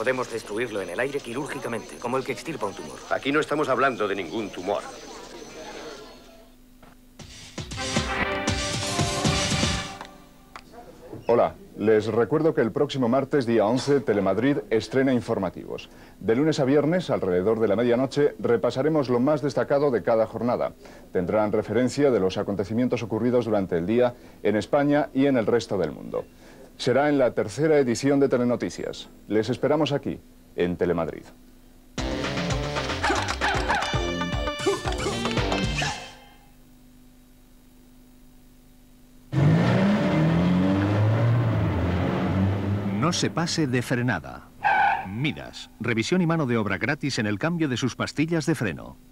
Podemos destruirlo en el aire quirúrgicamente, como el que extirpa un tumor. Aquí no estamos hablando de ningún tumor. Hola, les recuerdo que el próximo martes, día 11, Telemadrid estrena informativos. De lunes a viernes, alrededor de la medianoche, repasaremos lo más destacado de cada jornada. Tendrán referencia de los acontecimientos ocurridos durante el día en España y en el resto del mundo. Será en la tercera edición de Telenoticias. Les esperamos aquí, en Telemadrid. No se pase de frenada. Midas, revisión y mano de obra gratis en el cambio de sus pastillas de freno.